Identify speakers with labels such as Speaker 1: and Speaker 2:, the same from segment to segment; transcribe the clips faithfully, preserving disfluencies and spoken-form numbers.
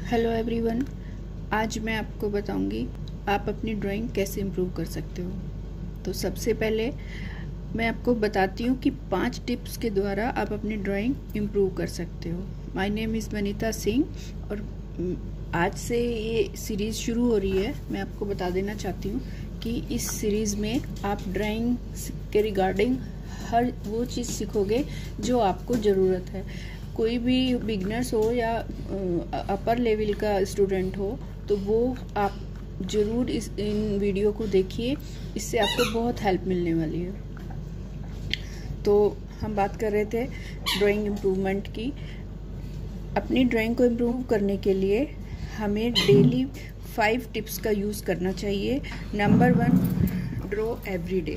Speaker 1: Hello everyone, आज मैं आपको बताऊंगी आप अपनी ड्राइंग कैसे इम्प्रूव कर सकते हो। तो सबसे पहले मैं आपको बताती हूँ कि पांच टिप्स के द्वारा आप अपनी ड्राइंग इम्प्रूव कर सकते हो। My name is Vanita Singh और आज से ये सीरीज़ शुरू हो रही है। मैं आपको बता देना चाहती हूँ कि इस सीरीज़ में आप ड्राइंग के रिगार्डिंग हर वो चीज़ सीखोगे जो आपको ज़रूरत है। कोई भी बिगनर्स हो या अपर लेवल का स्टूडेंट हो तो वो आप ज़रूर इस इन वीडियो को देखिए, इससे आपको बहुत हेल्प मिलने वाली है। तो हम बात कर रहे थे ड्राइंग इम्प्रूवमेंट की। अपनी ड्राइंग को इम्प्रूव करने के लिए हमें डेली फाइव टिप्स का यूज़ करना चाहिए। Number one, draw every day.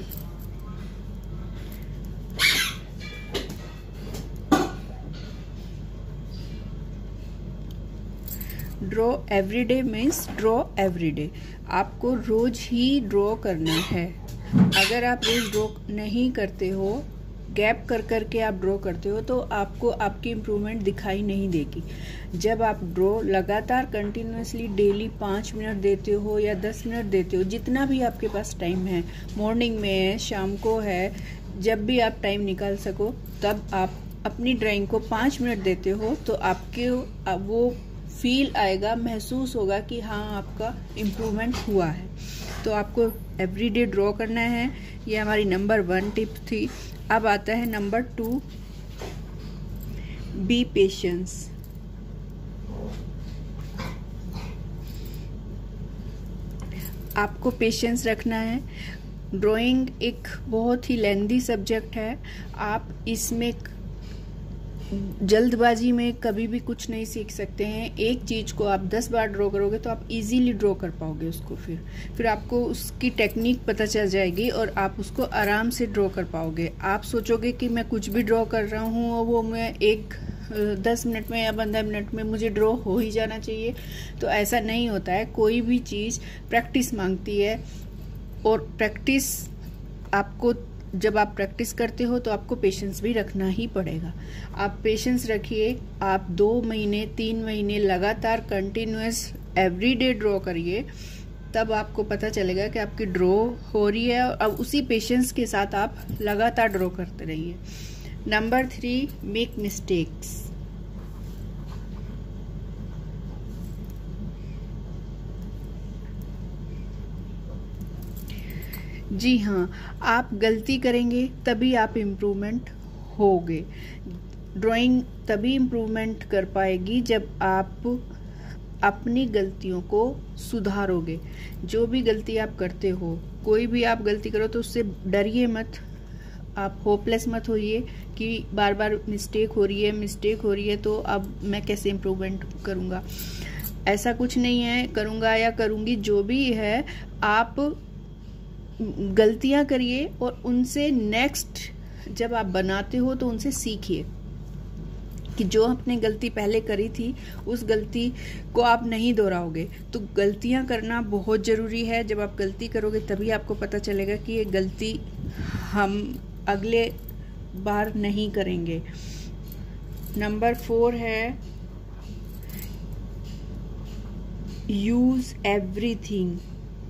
Speaker 1: Draw every day means draw every day. आपको रोज ही ड्रॉ करना है। अगर आप रोज ड्रॉ नहीं करते हो, गैप कर कर के आप ड्रॉ करते हो, तो आपको आपकी इम्प्रूवमेंट दिखाई नहीं देगी। जब आप ड्रॉ लगातार कंटिन्यूसली डेली पाँच मिनट देते हो या दस मिनट देते हो, जितना भी आपके पास टाइम है, मॉर्निंग में है, शाम को है, जब भी आप टाइम निकाल सको, तब आप अपनी ड्राइंग को पाँच मिनट देते हो तो आपके वो फील आएगा, महसूस होगा कि हाँ आपका इम्प्रूवमेंट हुआ है। तो आपको एवरीडे ड्रॉ करना है। ये हमारी नंबर वन टिप थी। अब आता है नंबर टू, बी पेशेंस। आपको पेशेंस रखना है। ड्राइंग एक बहुत ही लेंदी सब्जेक्ट है। आप इसमें जल्दबाजी में कभी भी कुछ नहीं सीख सकते हैं। एक चीज़ को आप दस बार ड्रॉ करोगे तो आप इजीली ड्रॉ कर पाओगे उसको। फिर फिर आपको उसकी टेक्निक पता चल जाएगी और आप उसको आराम से ड्रॉ कर पाओगे। आप सोचोगे कि मैं कुछ भी ड्रॉ कर रहा हूँ और वो मैं एक दस मिनट में या पंद्रह मिनट में मुझे ड्रॉ हो ही जाना चाहिए, तो ऐसा नहीं होता है। कोई भी चीज़ प्रैक्टिस मांगती है और प्रैक्टिस आपको जब आप प्रैक्टिस करते हो तो आपको पेशेंस भी रखना ही पड़ेगा। आप पेशेंस रखिए। आप दो महीने तीन महीने लगातार कंटिन्यूअस एवरीडे ड्रॉ करिए, तब आपको पता चलेगा कि आपकी ड्रॉ हो रही है। और अब उसी पेशेंस के साथ आप लगातार ड्रॉ करते रहिए। Number three, make mistakes. जी हाँ, आप गलती करेंगे तभी आप इम्प्रूवमेंट होगे। ड्राइंग तभी इम्प्रूवमेंट कर पाएगी जब आप अपनी गलतियों को सुधारोगे। जो भी गलती आप करते हो, कोई भी आप गलती करो तो उससे डरिए मत, आप होपलेस मत होइए कि बार बार मिस्टेक हो रही है मिस्टेक हो रही है तो अब मैं कैसे इम्प्रूवमेंट करूँगा। ऐसा कुछ नहीं है, करूँगा या करूँगी, जो भी है आप गलतियां करिए और उनसे नेक्स्ट जब आप बनाते हो तो उनसे सीखिए कि जो आपने गलती पहले करी थी उस गलती को आप नहीं दोहराओगे। तो गलतियां करना बहुत ज़रूरी है। जब आप गलती करोगे तभी आपको पता चलेगा कि ये गलती हम अगले बार नहीं करेंगे। नंबर फोर है, यूज़ एवरीथिंग।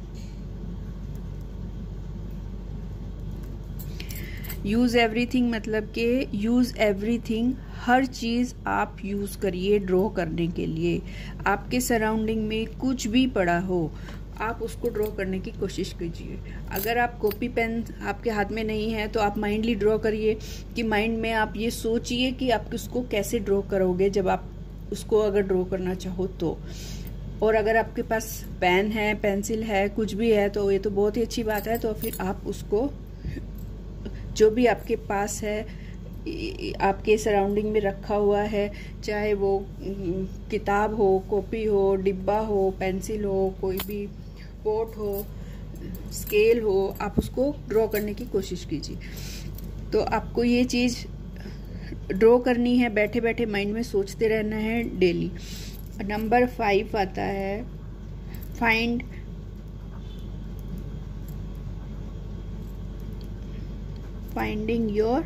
Speaker 1: यूज़ एवरीथिंग मतलब कि यूज़ एवरीथिंग, हर चीज़ आप यूज़ करिए ड्रॉ करने के लिए। आपके सराउंडिंग में कुछ भी पड़ा हो, आप उसको ड्रॉ करने की कोशिश कीजिए। अगर आप कॉपी पेन आपके हाथ में नहीं है तो आप माइंडली ड्रॉ करिए कि माइंड में आप ये सोचिए कि आप उसको कैसे ड्रॉ करोगे जब आप उसको अगर ड्रॉ करना चाहो तो। और अगर आपके पास पेन है, पेंसिल है, कुछ भी है तो ये तो बहुत ही अच्छी बात है। तो फिर आप उसको जो भी आपके पास है, आपके सराउंडिंग में रखा हुआ है, चाहे वो किताब हो, कॉपी हो, डिब्बा हो, पेंसिल हो, कोई भी पॉट हो, स्केल हो, आप उसको ड्रॉ करने की कोशिश कीजिए। तो आपको ये चीज़ ड्रॉ करनी है, बैठे बैठे माइंड में सोचते रहना है डेली। नंबर फाइव आता है, फाइंड फाइंडिंग योर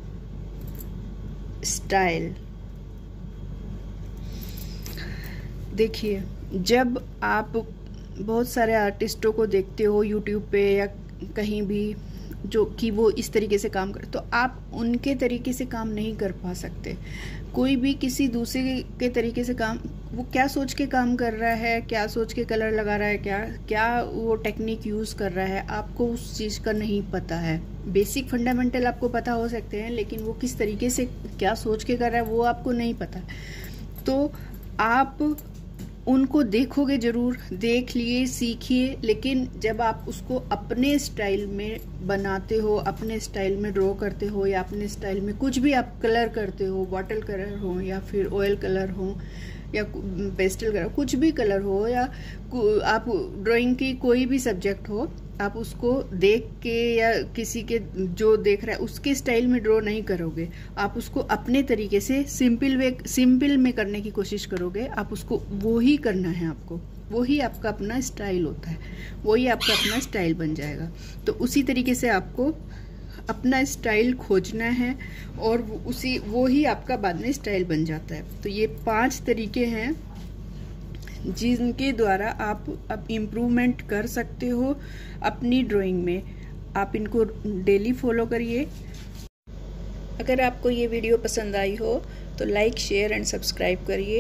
Speaker 1: स्टाइल। देखिए, जब आप बहुत सारे आर्टिस्टों को देखते हो यूट्यूब पे या कहीं भी, जो कि वो इस तरीके से काम कर, तो आप उनके तरीके से काम नहीं कर पा सकते। कोई भी किसी दूसरे के तरीके से काम, वो क्या सोच के काम कर रहा है, क्या सोच के कलर लगा रहा है, क्या क्या वो टेक्निक यूज़ कर रहा है, आपको उस चीज़ का नहीं पता है। बेसिक फंडामेंटल आपको पता हो सकते हैं, लेकिन वो किस तरीके से क्या सोच के कर रहा है वो आपको नहीं पता। तो आप उनको देखोगे ज़रूर, देख लिए, सीखिए, लेकिन जब आप उसको अपने स्टाइल में बनाते हो, अपने स्टाइल में ड्रॉ करते हो, या अपने स्टाइल में कुछ भी आप कलर करते हो, वाटर कलर हो या फिर ऑयल कलर हो या पेस्टल कलर, कुछ भी कलर हो, या आप ड्राइंग की कोई भी सब्जेक्ट हो, आप उसको देख के या किसी के जो देख रहा है उसके स्टाइल में ड्रॉ नहीं करोगे। आप उसको अपने तरीके से सिंपल वे सिंपल में करने की कोशिश करोगे। आप उसको वो ही करना है, आपको वही आपका अपना स्टाइल होता है, वही आपका अपना स्टाइल बन जाएगा। तो उसी तरीके से आपको अपना स्टाइल खोजना है और उसी वो ही आपका बाद में स्टाइल बन जाता है। तो ये पांच तरीके हैं जिनके द्वारा आप अब इम्प्रूवमेंट कर सकते हो अपनी ड्राइंग में। आप इनको डेली फॉलो करिए। अगर आपको ये वीडियो पसंद आई हो तो लाइक, शेयर एंड सब्सक्राइब करिए।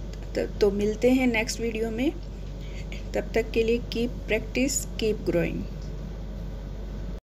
Speaker 1: तो मिलते हैं नेक्स्ट वीडियो में। तब तक के लिए कीप प्रैक्टिस, कीप ग्रोइंग।